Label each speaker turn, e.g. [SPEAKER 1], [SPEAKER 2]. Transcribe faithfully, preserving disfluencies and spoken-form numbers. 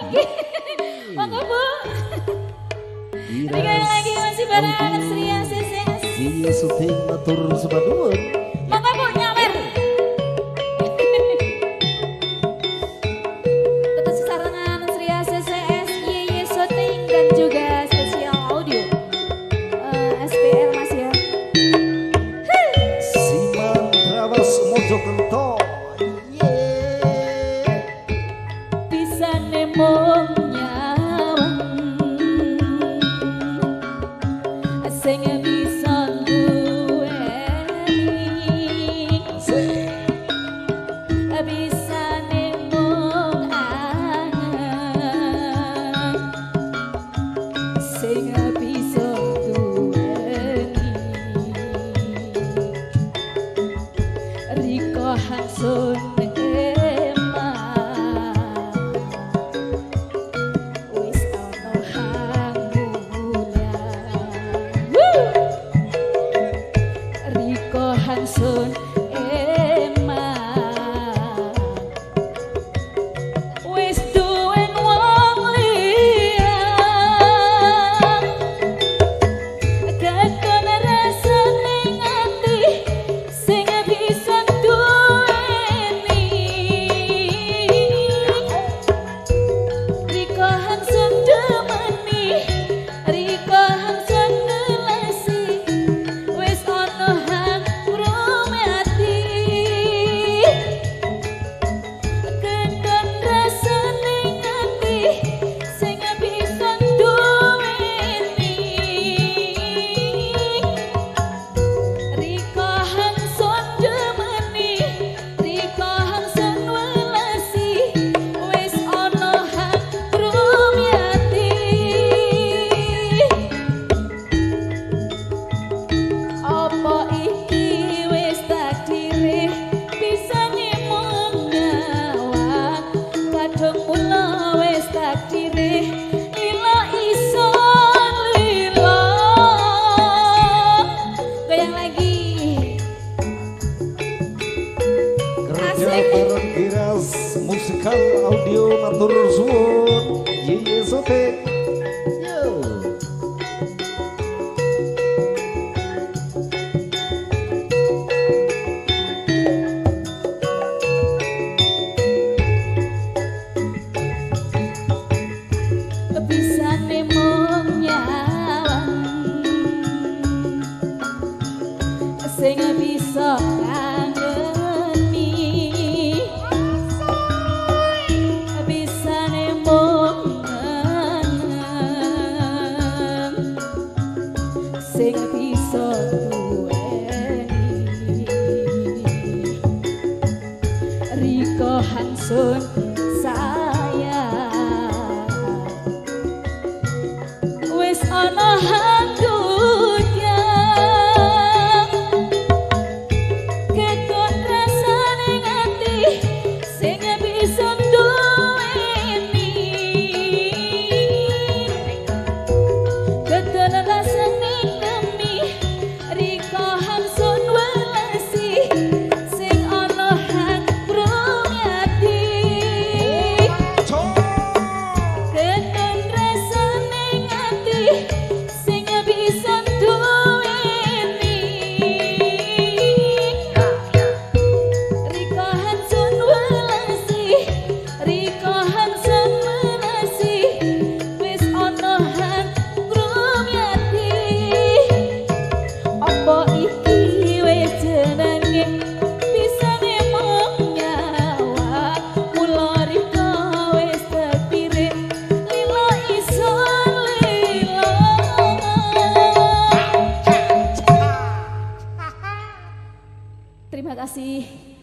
[SPEAKER 1] Monggo Bu. Rika yang lagi masih bareng Sri A C C S.
[SPEAKER 2] Iya syuting matur sembah nuwun.
[SPEAKER 1] Monggo Bu nyawer. Tetap sesarengan Sri A C C S Y Y syuting dan juga spesial audio. Uh, S P R Mas ya.
[SPEAKER 2] Siman Trawas Mojokerto.
[SPEAKER 1] Bisa nemong nyawang sing bisa duweni bisa nemong angan sing bisa duweni Riko Hansun Hansun eman wis duwen wong liya kakon rasa ning ati sing bisa duweni Riko Hansun demeni Riko Hansun ngelasi wis ono
[SPEAKER 2] musikal audio matur suwun Yeye Sote yo
[SPEAKER 1] bisa nemong nyawang sing bisa sing bisa duweni Riko Hansun sayang wis ana hanggunya kekon rasane ngati sing bisa duweni ketenan rasane terima kasih.